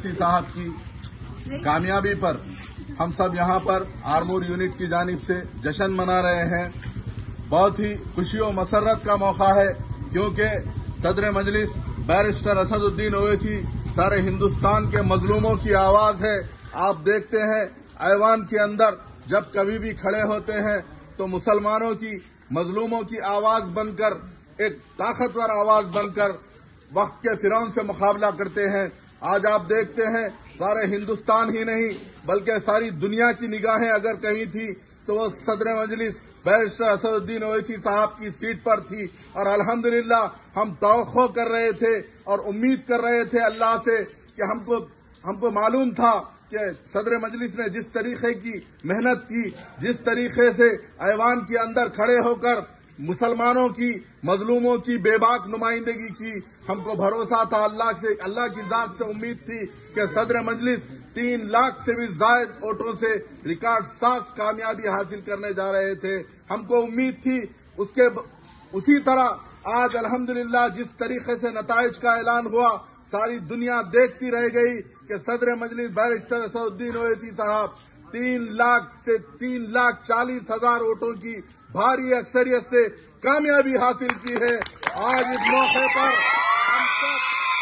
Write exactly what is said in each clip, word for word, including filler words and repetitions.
اویسی صاحب کی کامیابی پر ہم سب یہاں پر آرمور یونٹ کی جانب سے جشن منا رہے ہیں. بہت ہی خوشی و مسرت کا موقع ہے کیونکہ صدر مجلس بیرسٹر اسد الدین اویسی سارے ہندوستان کے مظلوموں کی آواز ہے. آپ دیکھتے ہیں ایوان کے اندر جب کبھی بھی کھڑے ہوتے ہیں تو مسلمانوں کی مظلوموں کی آواز بن کر ایک طاقتور آواز بن کر وقت کے فرعون سے مقابلہ کرتے ہیں. آج آپ دیکھتے ہیں سارے ہندوستان ہی نہیں بلکہ ساری دنیا کی نگاہیں اگر کہیں تھی تو وہ صدر مجلس بیرسٹر اسد الدین اویسی صاحب کی سیٹ پر تھی. اور الحمدللہ ہم توقع کر رہے تھے اور امید کر رہے تھے اللہ سے کہ ہم کو ہم کو معلوم تھا کہ صدر مجلس نے جس طریقے کی محنت کی، جس طریقے سے ایوان کے اندر کھڑے ہو کر مسلمانوں کی مظلوموں کی بے باک نمائندگی کی، ہم کو بھروسہ تھا اللہ سے، اللہ کی ذات سے امید تھی کہ صدر مجلس تین لاکھ سے بھی زائد ووٹوں سے ریکارڈ ساز کامیابی حاصل کرنے جا رہے تھے. ہم کو امید تھی. اس کے اسی طرح آج الحمدللہ جس طریقے سے نتائج کا اعلان ہوا ساری دنیا دیکھتی رہ گئی کہ صدر مجلس بیرسٹر اسد الدین اویسی صاحب تین لاکھ سے تین لاکھ چالیس ہزار ووٹوں کی بھاری اکثریت سے کامیابی حاصل کی ہے. آج اس موقع پر ہم سب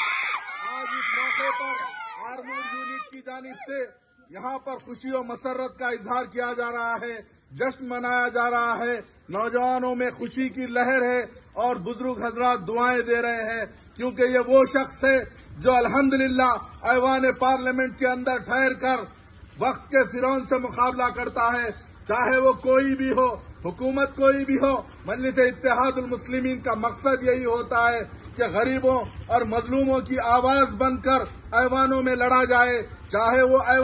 آج اس موقع پر آرمور یونٹ کی جانب سے یہاں پر خوشی و مسرت کا اظہار کیا جا رہا ہے، جشن منایا جا رہا ہے. نوجوانوں میں خوشی کی لہر ہے اور بزرگ حضرات دعائیں دے رہے ہیں کیونکہ یہ وہ شخص ہے جو الحمدللہ ایوان پارلیمنٹ کے اندر ٹھہر کر وقت کے فرعون سے مقابلہ کرتا ہے. چاہے وہ کوئی بھی ہو، حکومت کوئی بھی ہو، مجلس اتحاد المسلمین کا مقصد یہی ہوتا ہے کہ غریبوں اور مظلوموں کی آواز بن کر ایوانوں میں لڑا جائے، چاہے وہ